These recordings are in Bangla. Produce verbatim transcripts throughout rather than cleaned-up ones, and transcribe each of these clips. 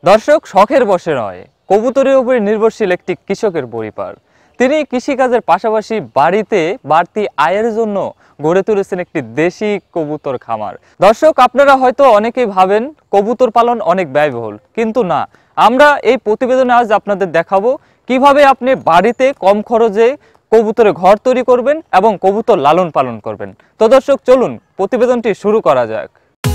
দর্শক, শখের বশে নয়, কবুতরের উপরে নির্ভরশীল একটি কৃষকের পরিবার। তিনি কৃষিকাজের পাশাপাশি বাড়িতে বাড়তি আয়ের জন্য গড়ে তুলেছেন একটি দেশি কবুতর খামার। দর্শক, আপনারা হয়তো অনেকেই ভাবেন কবুতর পালন অনেক ব্যয়বহুল, কিন্তু না। আমরা এই প্রতিবেদনে আজ আপনাদের দেখাবো কিভাবে আপনি বাড়িতে কম খরচে কবুতরের ঘর তৈরি করবেন এবং কবুতর লালন পালন করবেন। তো দর্শক, চলুন প্রতিবেদনটি শুরু করা যাক।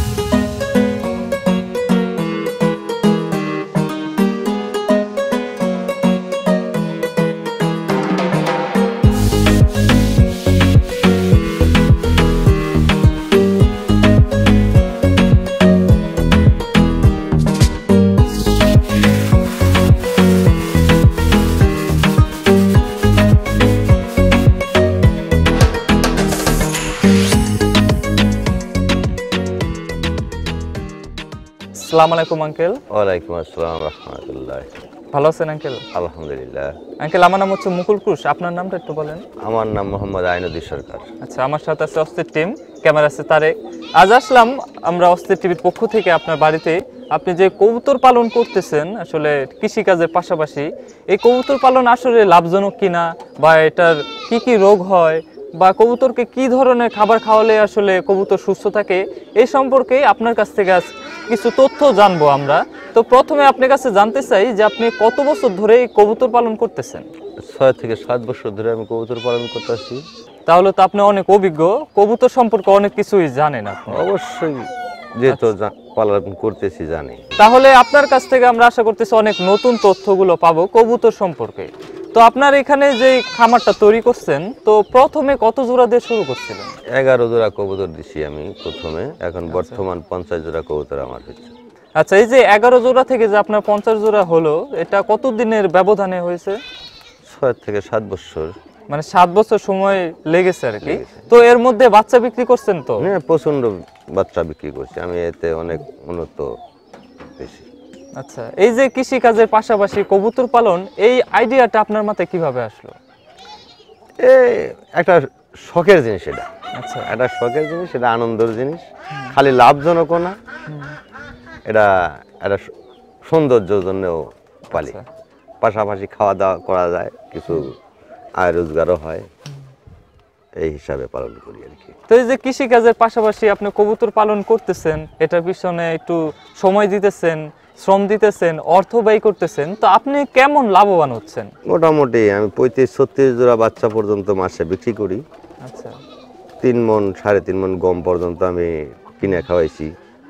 আসসালামু আলাইকুম আঙ্কেল। ওয়ালাইকুম আসসালাম রাহমাতুল্লাহ। ভালো আছেন আঙ্কেল? আলহামদুলিল্লাহ। আঙ্কেল, আমার নাম হচ্ছে মুকুল কুশ, আপনার নামটা একটু বলেন। আমার নাম মোহাম্মদ আইনুদ্দিন সরকার। আচ্ছা, আমার সাথে আছে অস্থির টিম, ক্যামেরা আছে তারেক। আজ আসলাম আমরা অস্থির টিভির পক্ষ থেকে আপনার বাড়িতে। আপনি যে কবুতর পালন করতেছেন আসলে কৃষিকাজের পাশাপাশি, এই কবুতর পালন আসলে লাভজনক কিনা, বা এটার কি কি রোগ হয়, বা কবুতরকে কি ধরনের খাবার খাওয়ালে আসলে কবুতর সুস্থ থাকে, এই সম্পর্কে আপনার কাছ থেকে আজ কিছু তথ্য জানবো আমরা। তো প্রথমে আপনার কাছে জানতে চাই যে আপনি কত বছর ধরে এই কবুতর পালন করতেছেন? ছয় থেকে সাত বছর ধরে আমি কবুতর পালন করতেছি। তাহলে তো আপনি অনেক অভিজ্ঞ, কবুতর সম্পর্কে অনেক কিছুই জানেন আপনি। অবশ্যই, যেহেতু পালন করতেছি জানি। তাহলে আপনার কাছ থেকে আমরা আশা করতেছি অনেক নতুন তথ্যগুলো পাবো কবুতর সম্পর্কে। তো আপনার এখানে যে খামারটা তৈরি করছেন, তো প্রথমে কত জোড়া দিয়ে শুরু করছিলেন? এগারো জোড়া কবুতর দিছি আমি প্রথমে। এখন বর্তমান পঞ্চাশ জোড়া কবুতর আমার হচ্ছে। আচ্ছা, এই যে এগারো জোড়া থেকে যে আপনার পঞ্চাশ জোড়া হলো, এটা কত দিনের ব্যবধানে হয়েছে? ছয় থেকে সাত বছর, মানে সাত বছর সময় লেগেছে আর কি। তো এর মধ্যে বাচ্চা বিক্রি করছেন? তো হ্যাঁ, প্রচন্ড বাচ্চা বিক্রি করছি আমি, এতে অনেক উন্নত বেশি। আচ্ছা, এই যে কৃষি কাজের পাশাপাশি কবুতর পালন, এই আইডিয়াটা আপনার মাথায় কিভাবে আসলো? এই একটা শখের জিনিস, এটা আচ্ছা, এটা শখের জিনিস, এটা আনন্দের জিনিস, খালি লাভজনকও না, এটা একটা সৌন্দর্যের জন্যও পালি। পাশাপাশি খাওয়া দাওয়া করা যায়, কিছু আয় রোজগারও হয়, এই হিসাবে পালন করি আর কি। তো এই যে কৃষি কাজের পাশাপাশি আপনি কবুতর পালন করতেছেন, এটার পিছনে একটু সময় দিতেছেন, শ্রম দিতেছেন, অর্থ ব্যয় করতেছেন, তো আপনি কেমন লাভবান হচ্ছেন? মোটামুটি আমি পঁয়ত্রিশ ছত্রিশ জোড়া বাচ্চা পর্যন্ত মাসে বিক্রি করি। আচ্ছা, তিন মন সাড়ে তিন মন গম পর্যন্ত আমি কিনে খাওয়াইছি।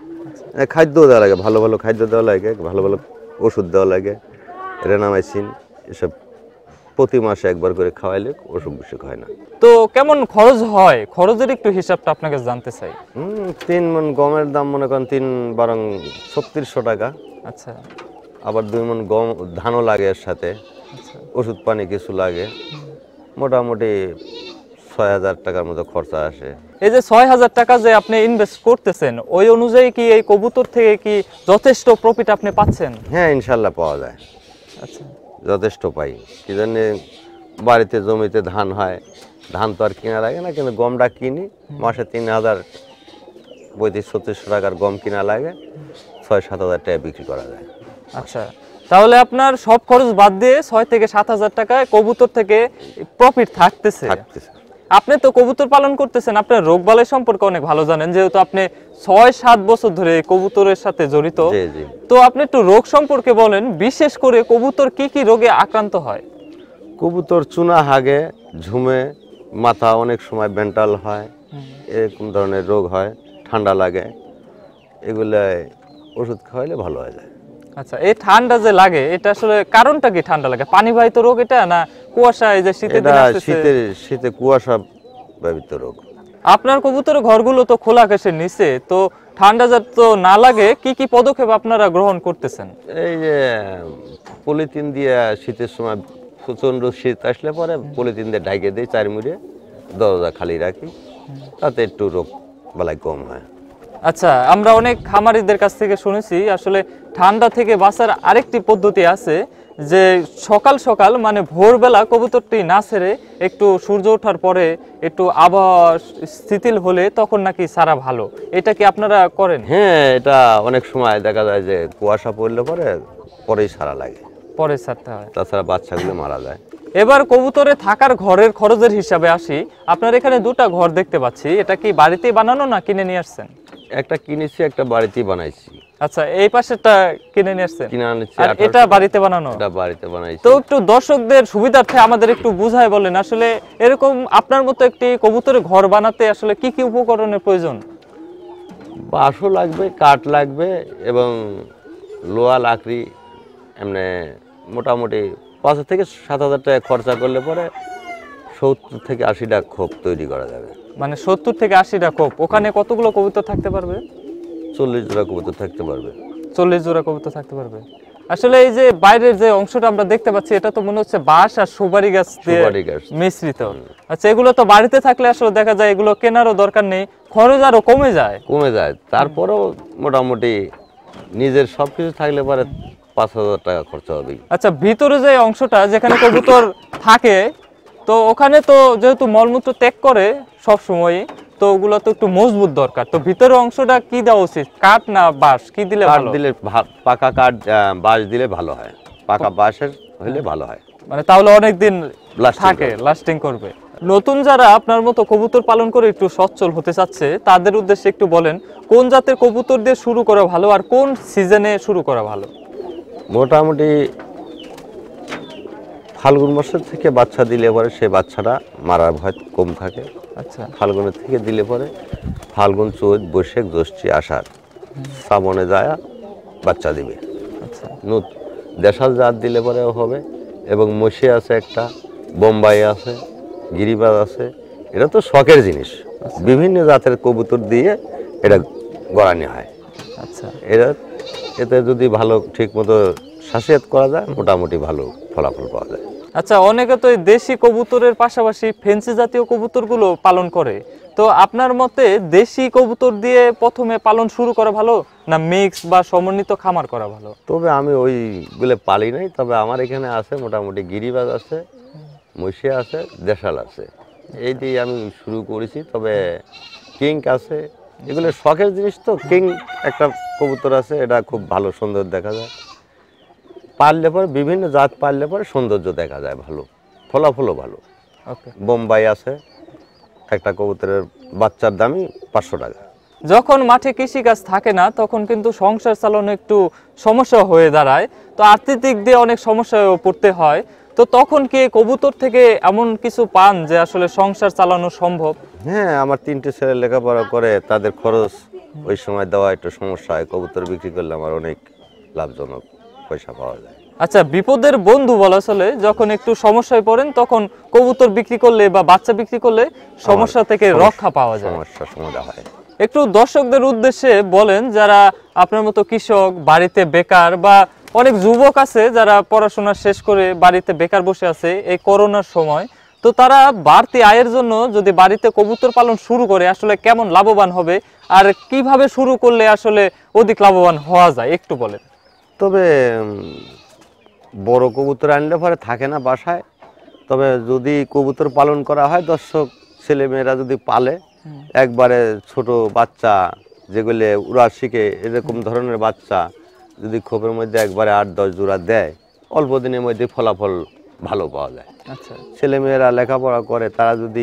খাদ্য দেওয়া লাগে, ভালো ভালো খাদ্য দেওয়া লাগে, ভালো ভালো ওষুধ দেওয়া লাগে, রেনামাইসিন এসব প্রতি মাসে একবার করে খাওয়াইলে অসুখ বিসুখ হয় না। তো কেমন খরচ হয়, খরচের একটু হিসাবটা আপনাকে জানতে চাই। হুম তিন মন গমের দাম মনে করেন তিন বারং ছত্রিশশো টাকা। আচ্ছা, আবার দুই মন গম ধানও লাগে এর সাথে, ওষুধ পানি কিছু লাগে, মোটামুটি ছয় হাজার টাকার মতো খরচা আসে। এই যে ছয় হাজার টাকা যে আপনি ইনভেস্ট করতেছেন, ওই অনুযায়ী কি এই কবুতর থেকে কি যথেষ্ট প্রফিট আপনি পাচ্ছেন? হ্যাঁ, ইনশাল্লাহ পাওয়া যায়। আচ্ছা, যথেষ্ট পাই। কি জানি বাড়িতে জমিতে ধান হয়, ধান তো আর কিনা লাগে না, কিন্তু গমটা কিনি, মাসে তিন হাজার পঁয়ত্রিশ ছত্রিশশো টাকার গম কিনা লাগে, ছয় সাত হাজার টাকা বিক্রি করা যায়। আচ্ছা, তাহলে আপনার সব খরচ বাদ দিয়ে ছয় থেকে সাত হাজার টাকায় কবুতর থেকে প্রফিট থাকতেছে। আপনি তো কবুতর পালন করতেছেন, আপনার রোগ বালাই সম্পর্কে অনেক ভালো জানেন, যেহেতু আপনি ছয় সাত বছর ধরে কবুতরের সাথে জড়িত। তো আপনি একটু রোগ সম্পর্কে বলেন, বিশেষ করে কবুতর কি কি রোগে আক্রান্ত হয়? কবুতর চুনা হাগে, ঝুমে, মাথা অনেক সময় বেন্টাল হয়, এরকম ধরনের রোগ হয়, ঠান্ডা লাগে, এগুলো ওষুধ খাওয়াইলে ভালো হয়ে যায়। আচ্ছা, এই ঠান্ডা যে লাগে, এটা আসলে কারণটা কি? ঠান্ডা লাগে পানিবাহিত রোগ এটা, না কুয়াশা? এই যে শীতের দিন আসছে, শীতের শীতে কুয়াশা বাহিত রোগ। আপনার কবুতরের ঘরগুলো তো খোলা আকাশের নিচে, তো ঠান্ডা যাতে না লাগে কি কি পদক্ষেপ আপনারা গ্রহণ করতেছেন? এই যে পলিথিন দিয়ে শীতের সময় প্রচন্ড শীত আসলে পরে পলিথিন দিয়ে ঢাকে দিই, চারমুড়ে দরজা খালি রাখি, তাতে একটু রোগ বালাই কম হয়। আচ্ছা, আমরা অনেক খামারিদের কাছ থেকে শুনেছি আসলে ঠান্ডা থেকে বাঁচার আরেকটি পদ্ধতি আছে, যে সকাল সকাল মানে ভোরবেলা কবুতরটি না ছেড়ে একটু সূর্য ওঠার পরে একটু আবহাওয়া স্থিতিল হলে তখন নাকি ছাড়া ভালো, এটা কি আপনারা করেন? হ্যাঁ, এটা অনেক সময় দেখা যায় যে কুয়াশা পড়লে পরে পরেই ছাড়া লাগে, পরে ছাড়তে হয়, তাছাড়া বাচ্চাগুলো মারা যায়। এবার কবুতরে থাকার ঘরের খরচের হিসাবে আসি, আপনার এখানে দুটো ঘর দেখতে পাচ্ছি, এটা কি বাড়িতেই বানানো না কিনে নিয়ে আসছেন? একটা কিনেছি, একটা বাড়িতেই বানাইছি। আচ্ছা, এই পাশেরটা কিনে নিয়ে আসছেন? কিনে আনছি। আর এটা বাড়িতে বানানো? এটা বাড়িতে বানাইছি। তো একটু দর্শকদের সুবিধার্থে আমাদের একটু বুঝায় বলেন, আসলে এরকম আপনার মতো একটি কবুতরের ঘর বানাতে আসলে কি কি উপকরণের প্রয়োজন? বাঁশও লাগবে, কাঠ লাগবে এবং লোহা লাকড়ি, এমনি মোটামুটি পাঁচ থেকে সাত হাজার টাকা খরচা করলে পরে সত্তর থেকে আশিটা খোপ তৈরি করা যাবে। মানে সত্তর থেকে আশিটা খোপ, ওখানে কতগুলো কবুতর থাকতে পারবে? চল্লিশ জোড়া কবুতর থাকতে পারবে। চল্লিশ জোড়া কবুতর থাকতে পারবে। আসলে এই যে বাইরের যে অংশটা আমরা দেখতে পাচ্ছি, এটা তো মনে হচ্ছে বাঁশ আর সুপারি গাছ দিয়ে মিশ্রিত। আচ্ছা, এগুলো তো বাড়িতে থাকলে আসলে দেখা যায় এগুলো কেনারও দরকার নেই, খরচ আরো কমে যায়। কমে যায় তারপরেও মোটামুটি নিজের সবকিছু থাকলে পরে পাঁচ হাজার টাকা খরচা হবে। আচ্ছা, ভিতরে যে অংশটা যেখানে কবুতর থাকে, তো ওখানে তো যেহেতু মলমূত্র ত্যাগ করে সব সময়, তো ওগুলো তো একটু মজবুত দরকার, তো ভিতরের অংশটা কি দেওয়া উচিত, কাঠ না বাঁশ, কি দিলে কাঠ ভালো? দিলে পাকা কাঠ, বাঁশ দিলে ভালো হয়, পাকা বাঁশের হলে ভালো হয়, মানে তাহলে অনেক দিন থাকে, লাস্টিং করবে। নতুন যারা আপনার মতো কবুতর পালন করে একটু সচ্ছল হতে চাচ্ছে, তাদের উদ্দেশ্যে একটু বলেন কোন জাতের কবুতর দিয়ে শুরু করা ভালো আর কোন সিজনে শুরু করা ভালো? মোটামুটি ফাল্গুন মাসের থেকে বাচ্চা দিলে পরে সে বাচ্চাটা মারার ভয় কম থাকে। আচ্ছা, ফাল্গুনের থেকে দিলে পরে ফাল্গুন, চৈত, বৈশাখ, জ্যৈষ্ঠ, আষাঢ়, শ্রাবণে যায় বাচ্চা দিবে। আচ্ছা, দেশাল জাত দিলে পরে হবে। এবং মশি আছে একটা, বোম্বাই আছে, গিরিবাজ আছে, এটা তো শখের জিনিস। বিভিন্ন জাতের কবুতর দিয়ে এটা গড়ানি হয়। আচ্ছা, এরা এতে যদি ভালো ঠিক মতো শাসিয়াত করা যায় মোটামুটি ভালো ফলাফল পাওয়া যায়। আচ্ছা, অনেকে তো এই দেশি কবুতরের পাশাপাশি ফেন্সি জাতীয় কবুতরগুলো পালন করে, তো আপনার মতে দেশি কবুতর দিয়ে প্রথমে পালন শুরু করা ভালো না মিক্স বা সমন্বিত খামার করা ভালো? তবে আমি ওইগুলো পালি নাই, তবে আমার এখানে আছে মোটামুটি গিরিবাজ আছে, মশি আছে, দেশাল আছে, এই দিয়ে আমি শুরু করেছি। তবে কিং আছে, এগুলো শখের জিনিস তো। কিং একটা কবুতর আছে, এটা খুব ভালো সুন্দর দেখা যায়, পাললে পরে বিভিন্ন জাত পাললে পরে সৌন্দর্য দেখা যায়, ভালো ফলাফলও ভালো। ওকে, বোম্বাই আছে, একটা কবুতরের বাচ্চার দামই পাঁচশো টাকা। যখন মাঠে কৃষিকাজ থাকে না তখন কিন্তু সংসার চালানো একটু সমস্যা হয়ে দাঁড়ায়, তো আর্থিক দিক দিয়ে অনেক সমস্যায় পড়তে হয়, তো তখন কি কবুতর থেকে এমন কিছু পান যে আসলে সংসার চালানো সম্ভব? হ্যাঁ, আমার তিনটে ছেলে লেখাপড়া করে, তাদের খরচ ওই সময় দেওয়া একটু সমস্যা হয়। কবুতর বিক্রি করলে আমার অনেক লাভজনক পয়সা পাওয়া যায়। আচ্ছা, বিপদের বন্ধু বলা চলে, যখন একটু সমস্যায় পড়েন তখন কবুতর বিক্রি করলে বা বাচ্চা বিক্রি করলে সমস্যা থেকে রক্ষা পাওয়া যায়, সমস্যা সমাধান হয়। একটু দর্শকদের উদ্দেশ্যে বলেন যারা আপনার মতো কৃষক, বাড়িতে বেকার বা অনেক যুবক আছে যারা পড়াশোনা শেষ করে বাড়িতে বেকার বসে আছে এই করোনার সময়, তো তারা বাড়তি আয়ের জন্য যদি বাড়িতে কবুতর পালন শুরু করে আসলে কেমন লাভবান হবে আর কিভাবে শুরু করলে আসলে অধিক লাভবান হওয়া যায় একটু বলেন। তবে বড় কবুতর আনলে পরে থাকে না বাসায়, তবে যদি কবুতর পালন করা হয়, দর্শক ছেলেমেয়েরা যদি পালে, একবারে ছোট বাচ্চা যেগুলো উড়া শিখে এরকম ধরনের বাচ্চা যদি খোপের মধ্যে একবারে আট দশ জোড়া দেয়, অল্প দিনের মধ্যে ফলাফল ভালো পাওয়া যায়। আচ্ছা, ছেলেমেয়েরা লেখাপড়া করে, তারা যদি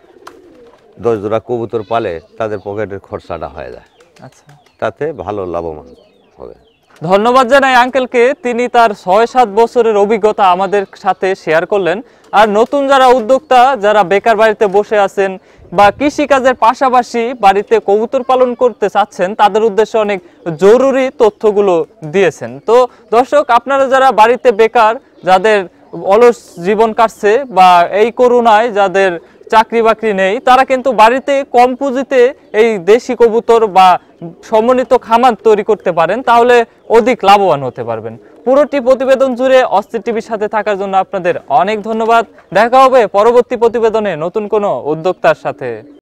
দশ জোড়া কবুতর পালে তাদের পকেটের খরচাটা হয়ে যায়। আচ্ছা, তাতে ভালো লাভবান হবে। ধন্যবাদ জানাই আঙ্কেলকে, তিনি তার ছয় সাত বছরের অভিজ্ঞতা আমাদের সাথে শেয়ার করলেন। আর নতুন যারা উদ্যোক্তা, যারা বেকার বাড়িতে বসে আছেন বা কৃষিকাজের পাশাপাশি বাড়িতে কবুতর পালন করতে চাচ্ছেন, তাদের উদ্দেশ্যে অনেক জরুরি তথ্যগুলো দিয়েছেন। তো দর্শক, আপনারা যারা বাড়িতে বেকার, যাদের অলস জীবন কাটছে বা এই করোনায় যাদের চাকরি বাকরি নেই, তারা কিন্তু বাড়িতে কম পুঁজিতে এই দেশি কবুতর বা সমন্বিত খামার তৈরি করতে পারেন, তাহলে অধিক লাভবান হতে পারবেন। পুরোটি প্রতিবেদন জুড়ে অস্থির টিভির সাথে থাকার জন্য আপনাদের অনেক ধন্যবাদ। দেখা হবে পরবর্তী প্রতিবেদনে নতুন কোনো উদ্যোক্তার সাথে।